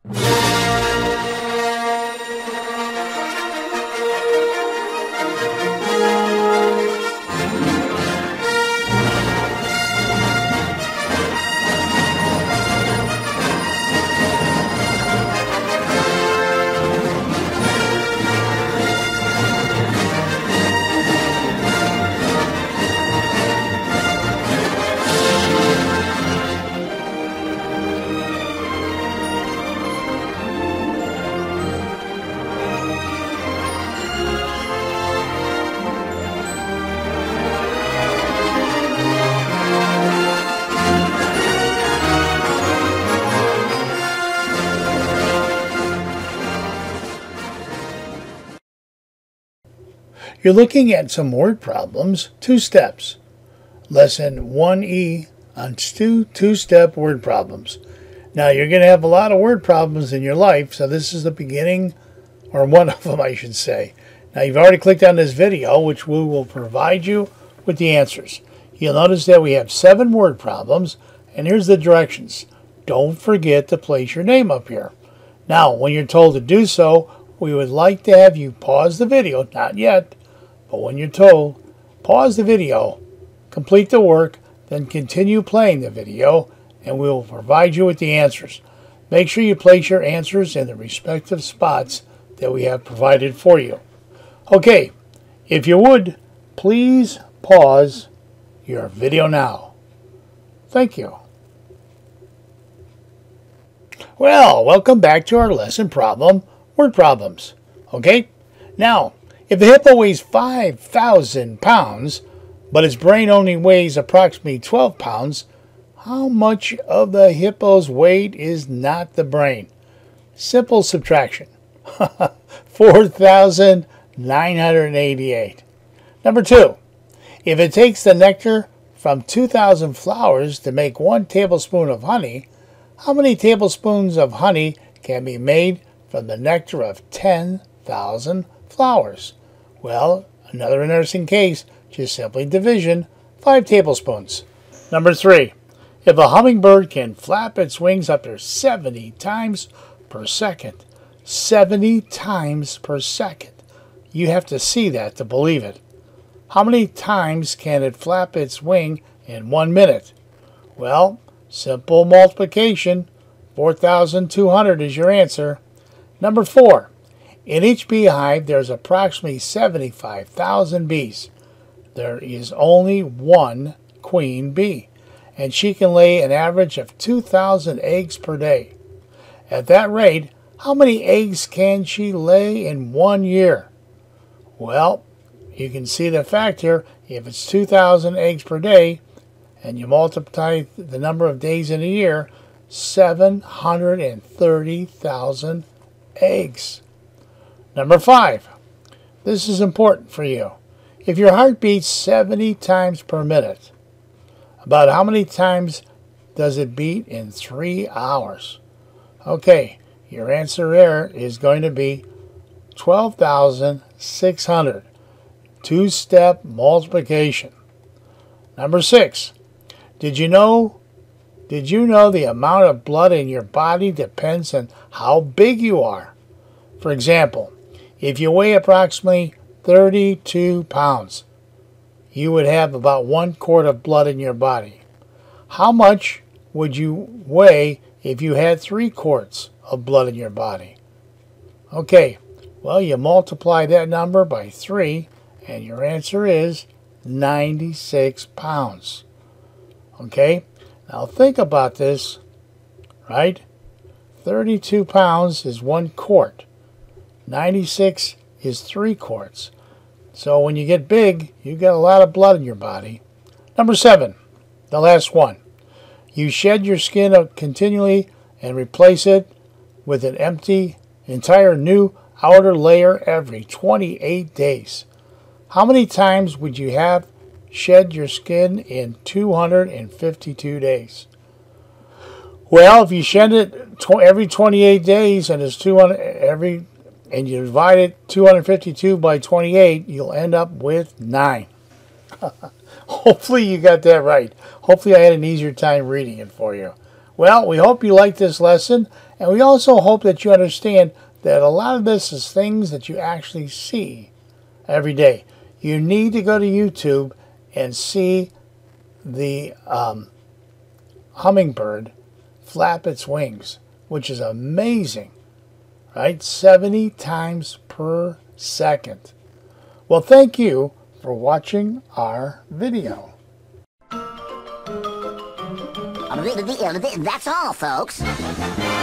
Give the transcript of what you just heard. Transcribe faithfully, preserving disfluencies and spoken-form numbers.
You're looking at some word problems, two steps. Lesson one E on two two-step word problems. Now, you're going to have a lot of word problems in your life, so this is the beginning, or one of them, I should say. Now, you've already clicked on this video, which we will provide you with the answers. You'll notice that we have seven word problems, and here's the directions. Don't forget to place your name up here. Now, when you're told to do so, we would like to have you pause the video, not yet, but when you're told, pause the video, complete the work, then continue playing the video, and we will provide you with the answers. Make sure you place your answers in the respective spots that we have provided for you. Okay, if you would, please pause your video now. Thank you. Well, welcome back to our lesson problem, word problems. Okay, now, if the hippo weighs five thousand pounds, but its brain only weighs approximately twelve pounds, how much of the hippo's weight is not the brain? Simple subtraction. four thousand nine hundred eighty-eight. Number two, if it takes the nectar from two thousand flowers to make one tablespoon of honey, how many tablespoons of honey can be made from the nectar of ten thousand flowers? Well, another interesting case, just simply division, five tablespoons. Number three, if a hummingbird can flap its wings up to seventy times per second, seventy times per second, you have to see that to believe it. How many times can it flap its wing in one minute? Well, simple multiplication, four thousand two hundred is your answer. Number four, in each beehive there's approximately seventy-five thousand bees. There is only one queen bee, and she can lay an average of two thousand eggs per day. At that rate, how many eggs can she lay in one year? Well, you can see the fact here, if it's two thousand eggs per day, and you multiply the number of days in a year, seven hundred thirty thousand eggs. Number five, this is important for you. If your heart beats seventy times per minute, about how many times does it beat in three hours? Okay, your answer there is going to be twelve thousand six hundred. Two-step multiplication. Number six, did you know did you know the amount of blood in your body depends on how big you are? For example, if you weigh approximately thirty-two pounds, you would have about one quart of blood in your body. How much would you weigh if you had three quarts of blood in your body? Okay, well, you multiply that number by three, and your answer is ninety-six pounds. Okay, now think about this, right? thirty-two pounds is one quart. ninety-six is three quarts. So when you get big, you get a lot of blood in your body. Number seven, the last one. You shed your skin continually and replace it with an empty, entire new outer layer every twenty-eight days. How many times would you have shed your skin in two hundred fifty-two days? Well, if you shed it tw every twenty-eight days and it's two hundred every and you divide it two hundred fifty-two by twenty-eight, you'll end up with nine. Hopefully you got that right. Hopefully I had an easier time reading it for you. Well, we hope you like this lesson, and we also hope that you understand that a lot of this is things that you actually see every day. You need to go to YouTube and see the um, hummingbird flap its wings, which is amazing, right? seventy times per second. Well, thank you for watching our video. That's all, folks.